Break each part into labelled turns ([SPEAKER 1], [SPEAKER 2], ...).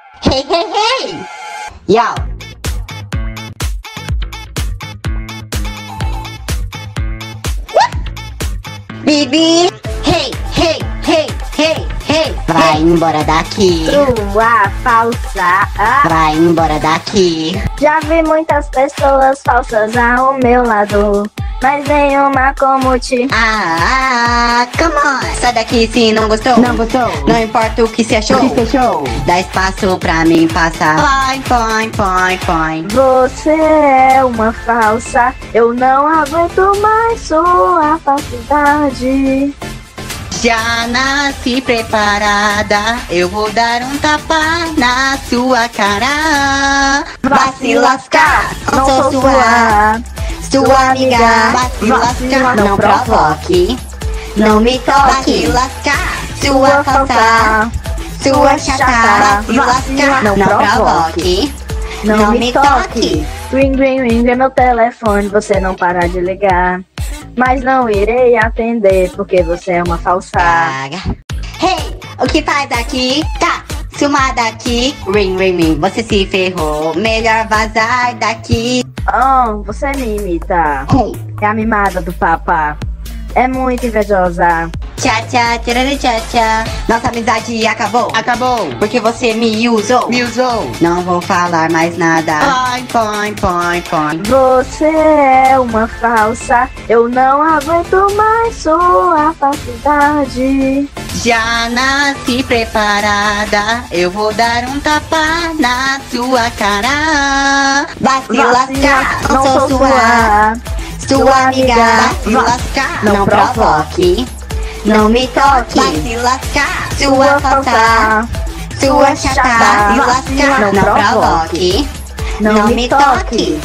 [SPEAKER 1] Hey, hey, hey! Yo! Bibi! Hey, hey, hey, hey, hey! Vai embora daqui!
[SPEAKER 2] Sua falsa.
[SPEAKER 1] Vai embora daqui!
[SPEAKER 2] Já vi muitas pessoas falsas ao meu lado, mas nenhuma como ti.
[SPEAKER 1] Come on! Sai daqui se não gostou!
[SPEAKER 3] Não gostou?
[SPEAKER 1] Não importa o que você achou!
[SPEAKER 3] O que fechou?
[SPEAKER 1] Dá espaço pra mim passar! Põe!
[SPEAKER 2] Você é uma falsa, eu não aguento mais sua falsidade.
[SPEAKER 1] Já nasci preparada, eu vou dar um tapa na sua cara. Vai se lascar, não sou sua amiga. Vai se lascar, não provoque, não me toque. Vai se lascar, sua falsa, sua chata. Vai se lascar, não provoque, não me toque.
[SPEAKER 2] Ring, ring, ring é meu telefone, você não para de ligar. Mas não irei atender, porque você é uma falsa.
[SPEAKER 1] Hey, o que faz aqui? Tá, suma daqui. Ring, ring, ring, você se ferrou. Melhor vazar daqui.
[SPEAKER 2] Oh, você me imita.
[SPEAKER 1] Hey.
[SPEAKER 2] É a mimada do papá. É muito invejosa.
[SPEAKER 1] Tchá, tchá, tcharara, tchá, tchá. Nossa amizade acabou.
[SPEAKER 3] Acabou.
[SPEAKER 1] Porque você me usou.
[SPEAKER 3] Me usou.
[SPEAKER 1] Não vou falar mais nada. Põe.
[SPEAKER 2] Você é uma falsa, eu não aguento mais sua falsidade.
[SPEAKER 1] Já nasci preparada, eu vou dar um tapa na sua cara. Vai se lascar, não sou sua amiga. Vai se lascar, não provoque, não me toque. Vai se lascar, sua falsa, sua chata. Vai se lascar, não provoque, não me toque.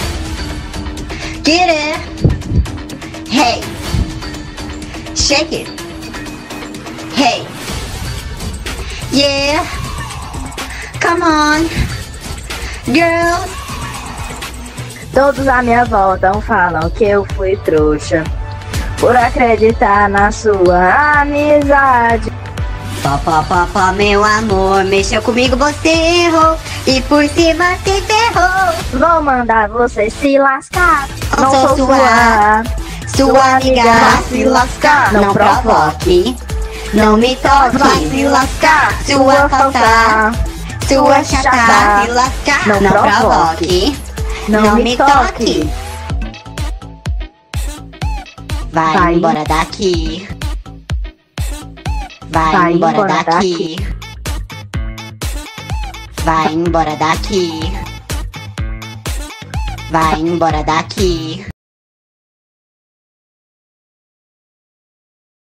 [SPEAKER 1] Get it, hey, shake it. Hey, yeah, come on, girls.
[SPEAKER 2] Todos à minha volta falam que eu fui trouxa por acreditar na sua amizade.
[SPEAKER 1] Pá, meu amor, mexeu comigo, você errou e por cima se ferrou.
[SPEAKER 2] Vou mandar você se lascar.
[SPEAKER 1] Não sou sua amiga.
[SPEAKER 2] Vai se lascar,
[SPEAKER 1] não provoque, não me toque. Vai se lascar, sua falsa, sua chata. Vai se lascar, não provoque, não me toque. Vai embora daqui. Vai embora daqui. Vai embora daqui. Vai embora daqui.